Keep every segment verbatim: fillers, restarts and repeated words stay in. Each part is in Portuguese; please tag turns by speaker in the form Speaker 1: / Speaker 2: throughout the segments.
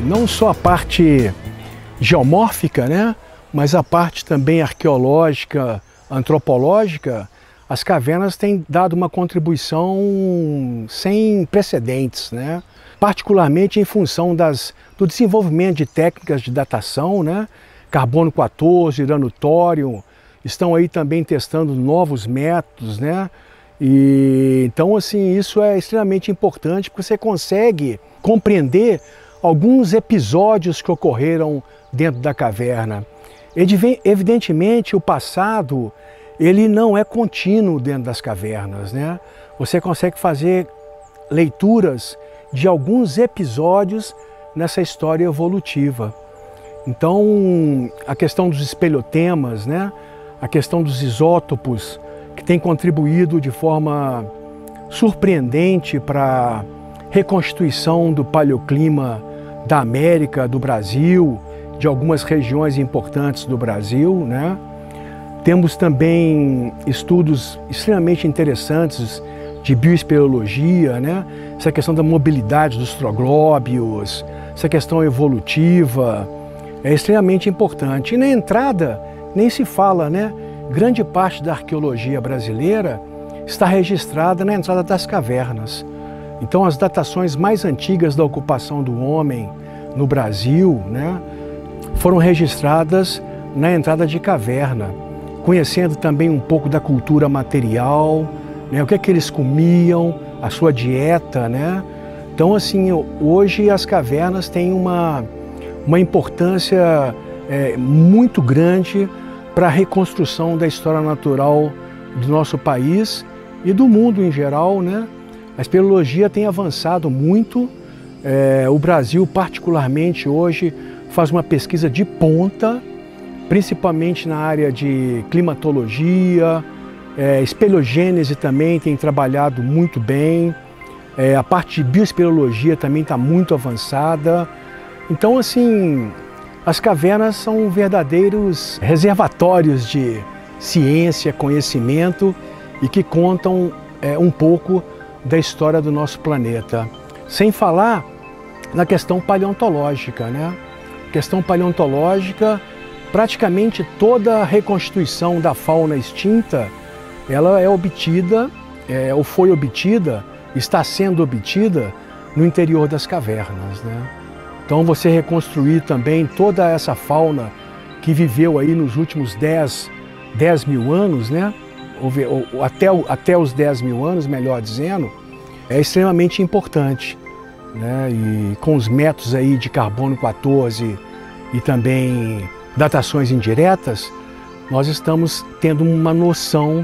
Speaker 1: não só a parte geomórfica, né, mas a parte também arqueológica, antropológica, as cavernas têm dado uma contribuição sem precedentes, né? Particularmente em função das, do desenvolvimento de técnicas de datação, né? Carbono quatorze, urânio tório, estão aí também testando novos métodos, né? E, então, assim, isso é extremamente importante porque você consegue compreender alguns episódios que ocorreram dentro da caverna. Evidentemente, o passado ele não é contínuo dentro das cavernas, né? Você consegue fazer leituras de alguns episódios nessa história evolutiva. Então, a questão dos espelhotemas, né? A questão dos isótopos, que tem contribuído de forma surpreendente para a reconstituição do paleoclima da América, do Brasil, de algumas regiões importantes do Brasil, né? Temos também estudos extremamente interessantes de bioespeleologia, né? Essa questão da mobilidade dos troglóbios, essa questão evolutiva é extremamente importante. E na entrada nem se fala, né? Grande parte da arqueologia brasileira está registrada na entrada das cavernas. Então as datações mais antigas da ocupação do homem no Brasil, né, foram registradas na entrada de caverna, conhecendo também um pouco da cultura material, né, o que é que eles comiam, a sua dieta, né? Então, assim, hoje as cavernas têm uma, uma importância é, muito grande para a reconstrução da história natural do nosso país e do mundo em geral, né? A espeleologia tem avançado muito, é, o Brasil particularmente hoje faz uma pesquisa de ponta, principalmente na área de climatologia, é, espeleogênese também tem trabalhado muito bem, é, a parte de bioespeleologia também está muito avançada. Então, assim, as cavernas são verdadeiros reservatórios de ciência, conhecimento e que contam é, um pouco da história do nosso planeta. Sem falar na questão paleontológica, né? Questão paleontológica, praticamente toda a reconstituição da fauna extinta, ela é obtida, é, ou foi obtida, está sendo obtida no interior das cavernas, né? Então você reconstruir também toda essa fauna que viveu aí nos últimos dez mil anos, né? Ou, ou, até, até os dez mil anos, melhor dizendo, é extremamente importante, né? E com os métodos aí de carbono quatorze e também datações indiretas, nós estamos tendo uma noção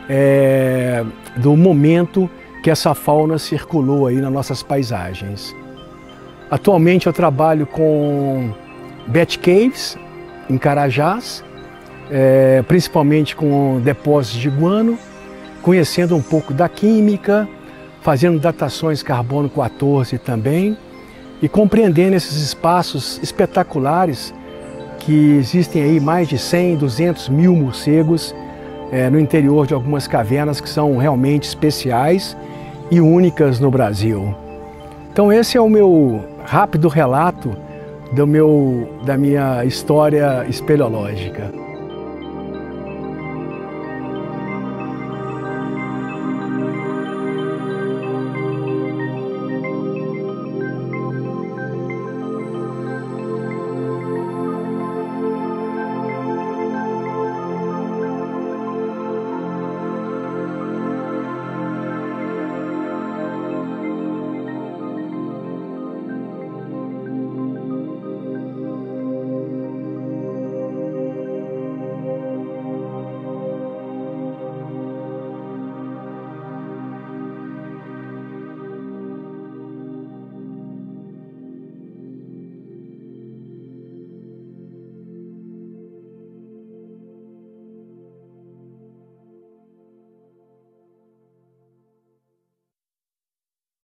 Speaker 1: é, do momento que essa fauna circulou aí nas nossas paisagens. Atualmente eu trabalho com Bat Caves, em Carajás, é, principalmente com depósitos de guano, conhecendo um pouco da química, fazendo datações carbono quatorze também e compreendendo esses espaços espetaculares que existem aí mais de cem, duzentos mil morcegos é, no interior de algumas cavernas que são realmente especiais e únicas no Brasil. Então esse é o meu rápido relato do meu, da minha história espeleológica.